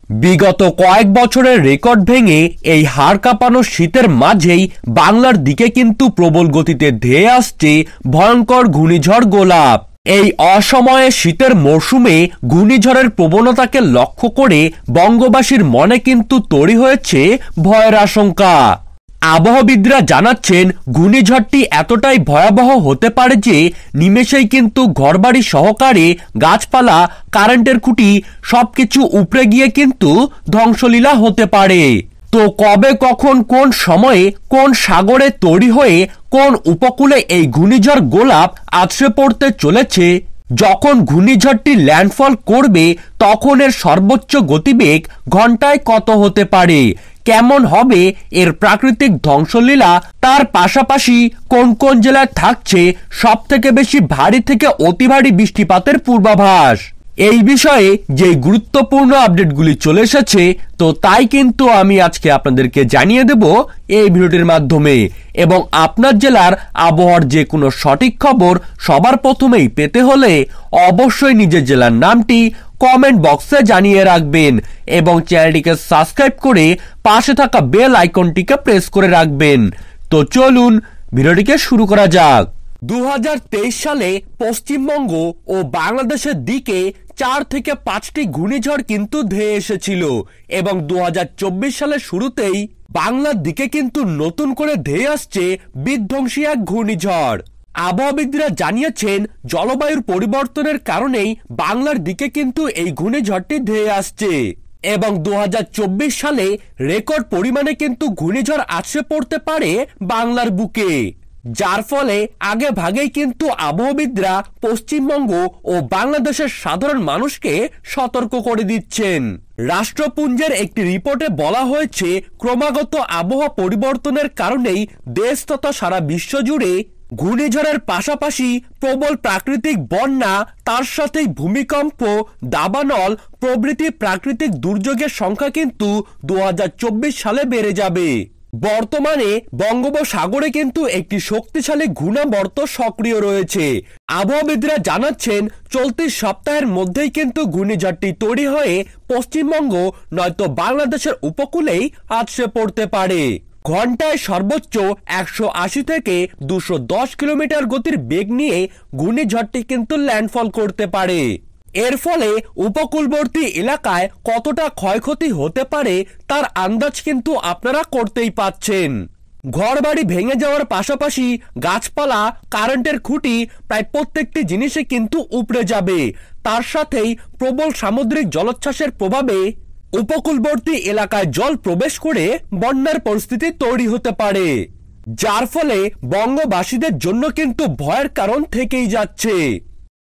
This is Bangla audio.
বিগত কয়েক বছরের রেকর্ড ভেঙে এই হাড় কাঁপানো শীতের মাঝেই বাংলার দিকে কিন্তু প্রবল গতিতে ধেয়ে আসছে ভয়ঙ্কর ঘূর্ণিঝড় গোলাপ। এই অসময়ে শীতের মরশুমে ঘূর্ণিঝড়ের প্রবণতাকে লক্ষ্য করে বঙ্গবাসীর মনে কিন্তু তৈরি হয়েছে ভয়ের আশঙ্কা। আবহাওয়াবিদরা জানাচ্ছেন ঘূর্ণিঝড়টি এতটাই ভয়াবহ হতে পারে যে নিমেষেই কিন্তু ঘরবাড়ি সহকারে গাছপালা, কারেন্টের খুঁটি সবকিছু উপড়ে গিয়ে কিন্তু ধ্বংসলীলা হতে পারে। তো কবে, কখন, কোন সময়ে, কোন সাগরে তৈরি হয়ে কোন উপকূলে এই ঘূর্ণিঝড় গোলাপ আছড়ে পড়তে চলেছে, যখন ঘূর্ণিঝড়টি ল্যান্ডফল করবে তখন এর সর্বোচ্চ গতিবেগ ঘন্টায় কত হতে পারে, কেমন হবে এর প্রাকৃতিক ধ্বংসলীলা, তার পাশাপাশি কোন কোন জেলায় থাকছে সব থেকে বেশি ভারী থেকে অতি ভারী বৃষ্টিপাতের পূর্বাভাস, এই বিষয়ে যে গুরুত্বপূর্ণ আপডেটগুলি চলে এসেছে তো তাই কিন্তু আমি আজকে আপনাদেরকে জানিয়ে দেব এই ভিডিওটির মাধ্যমে। এবং আপনার জেলার আবহাওয়ার যে কোনো সঠিক খবর সবার প্রথমেই পেতে হলে অবশ্যই নিজের জেলার নামটি কমেন্ট বক্সে জানিয়ে রাখবেন এবং চ্যানেলটিকে সাবস্ক্রাইব করে পাশে থাকা বেল আইকনটিকে প্রেস করে রাখবেন। তো চলুন ভিডিওটিকে শুরু করা যাক। 2023 সালে পশ্চিমবঙ্গ ও বাংলাদেশের দিকে 4 থেকে 5টি ঘূর্ণিঝড় কিন্তু ধেয়ে এসেছিল এবং 2024 সালের শুরুতেই বাংলার দিকে কিন্তু নতুন করে ধেয়ে আসছে বিধ্বংসী এক ঘূর্ণিঝড়। আবহাওয়াবিদরা জানিয়েছেন জলবায়ুর পরিবর্তনের কারণেই বাংলার দিকে কিন্তু এই ঘূর্ণিঝড়টি ধেয়ে আসছে এবং 2024 সালে রেকর্ড পরিমাণে কিন্তু ঘূর্ণিঝড় আছড়ে পড়তে পারে বাংলার বুকে, যার ফলে আগে ভাগেই কিন্তু আবহাওয়াবিদরা পশ্চিমবঙ্গ ও বাংলাদেশের সাধারণ মানুষকে সতর্ক করে দিচ্ছেন। রাষ্ট্রপুঞ্জের একটি রিপোর্টে বলা হয়েছে ক্রমাগত আবহাওয়া পরিবর্তনের কারণেই দেশ তথা সারা বিশ্ব জুড়ে ঘূর্ণিঝড়ের পাশাপাশি প্রবল প্রাকৃতিক বন্যা, তার সাথেই ভূমিকম্প, দাবানল প্রভৃতি প্রাকৃতিক দুর্যোগের সংখ্যা কিন্তু 2024 সালে বেড়ে যাবে। বর্তমানে বঙ্গোপসাগরে কিন্তু একটি শক্তিশালী ঘূর্ণাবর্ত সক্রিয় রয়েছে। আবহাওয়াবিদরা জানাচ্ছেন চলতি সপ্তাহের মধ্যেই কিন্তু ঘূর্ণিঝড়টি তৈরি হয়ে পশ্চিমবঙ্গ নয়তো বাংলাদেশের উপকূলেই আছড়ে পড়তে পারে। ঘন্টায় সর্বোচ্চ 180 থেকে 210 কিলোমিটার গতির বেগ নিয়ে ঘূর্ণিঝড়টি কিন্তু ল্যান্ডফল করতে পারে। এর ফলে উপকূলবর্তী এলাকায় কতটা ক্ষয়ক্ষতি হতে পারে তার আন্দাজ কিন্তু আপনারা করতেই পাচ্ছেন। ঘরবাড়ি ভেঙে যাওয়ার পাশাপাশি গাছপালা, কারেন্টের খুঁটি প্রায় প্রত্যেকটি জিনিসে কিন্তু উপড়ে যাবে। তার সাথেই প্রবল সামুদ্রিক জলোচ্ছ্বাসের প্রভাবে উপকূলবর্তী এলাকায় জল প্রবেশ করে বন্যার পরিস্থিতি তৈরি হতে পারে, যার ফলে বঙ্গবাসীদের জন্য কিন্তু ভয়ের কারণ থেকেই যাচ্ছে।